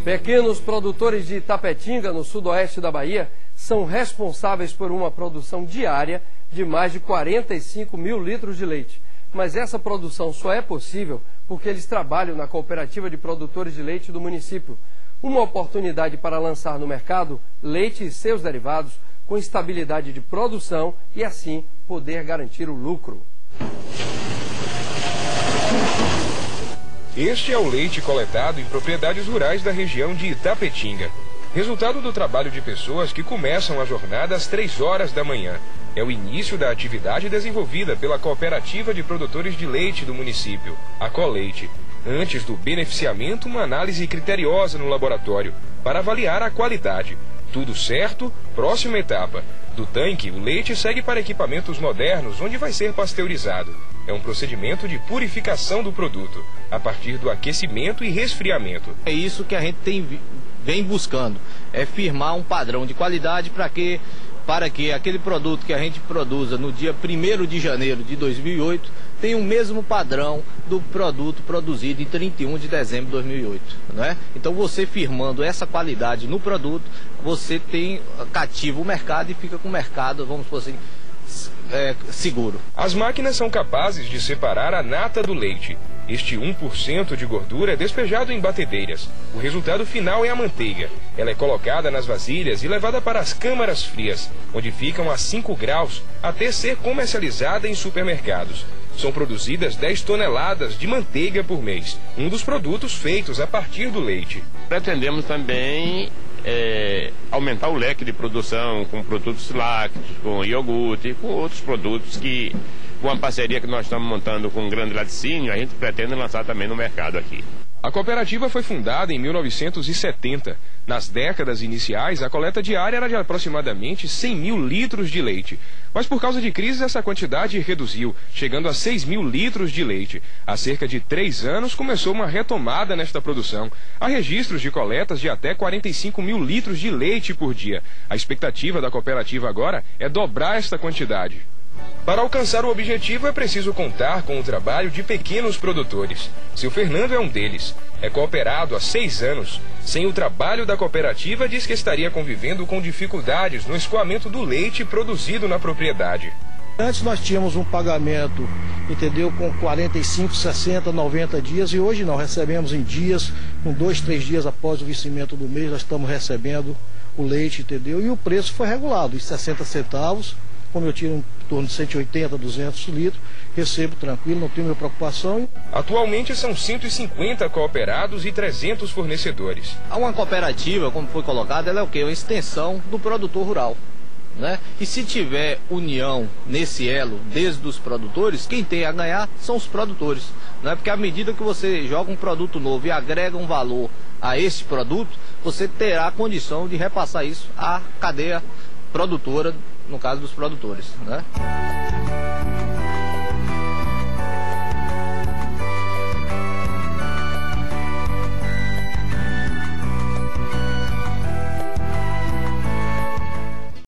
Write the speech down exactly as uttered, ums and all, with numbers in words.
Pequenos produtores de Itapetinga, no sudoeste da Bahia, são responsáveis por uma produção diária de mais de quarenta e cinco mil litros de leite. Mas essa produção só é possível porque eles trabalham na Cooperativa de Produtores de Leite do município. Uma oportunidade para lançar no mercado leite e seus derivados com estabilidade de produção e assim poder garantir o lucro. Este é o leite coletado em propriedades rurais da região de Itapetinga. Resultado do trabalho de pessoas que começam a jornada às três horas da manhã. É o início da atividade desenvolvida pela Cooperativa de Produtores de Leite do município, a Coleite. Antes do beneficiamento, uma análise criteriosa no laboratório para avaliar a qualidade. Tudo certo? Próxima etapa. Do tanque, o leite segue para equipamentos modernos, onde vai ser pasteurizado. É um procedimento de purificação do produto, a partir do aquecimento e resfriamento. É isso que a gente tem, vem buscando, é firmar um padrão de qualidade para que, para que aquele produto que a gente produza no dia primeiro de janeiro de dois mil e oito tenha o mesmo padrão do produto produzido em trinta e um de dezembro de dois mil e oito. Não é? Então você firmando essa qualidade no produto, você tem, cativa o mercado e fica com o mercado, vamos por assim, É, seguro. As máquinas são capazes de separar a nata do leite. Este um por cento de gordura é despejado em batedeiras. O resultado final é a manteiga. Ela é colocada nas vasilhas e levada para as câmaras frias, onde ficam a cinco graus até ser comercializada em supermercados. São produzidas dez toneladas de manteiga por mês, um dos produtos feitos a partir do leite. Pretendemos também É, aumentar o leque de produção com produtos lácteos, com iogurte, com outros produtos que, com a parceria que nós estamos montando com o Grande Laticínio, a gente pretende lançar também no mercado aqui. A cooperativa foi fundada em mil novecentos e setenta. Nas décadas iniciais, a coleta diária era de aproximadamente cem mil litros de leite. Mas por causa de crise, essa quantidade reduziu, chegando a seis mil litros de leite. Há cerca de três anos começou uma retomada nesta produção. Há registros de coletas de até quarenta e cinco mil litros de leite por dia. A expectativa da cooperativa agora é dobrar esta quantidade. Para alcançar o objetivo é preciso contar com o trabalho de pequenos produtores. Seu Fernando é um deles. É cooperado há seis anos. Sem o trabalho da cooperativa, diz que estaria convivendo com dificuldades no escoamento do leite produzido na propriedade. Antes nós tínhamos um pagamento, entendeu, com quarenta e cinco, sessenta, noventa dias, e hoje não, recebemos em dias, com dois, três dias após o vencimento do mês, nós estamos recebendo o leite, entendeu? E o preço foi regulado, em sessenta centavos. Como eu tiro em torno de cento e oitenta, duzentos litros, recebo tranquilo, não tenho minha preocupação. Atualmente são cento e cinquenta cooperados e trezentos fornecedores. Uma cooperativa, como foi colocado, ela é o quê? Uma extensão do produtor rural. Né? E se tiver união nesse elo, desde os produtores, quem tem a ganhar são os produtores. Né? Porque à medida que você joga um produto novo e agrega um valor a esse produto, você terá a condição de repassar isso à cadeia produtora, no caso dos produtores, né?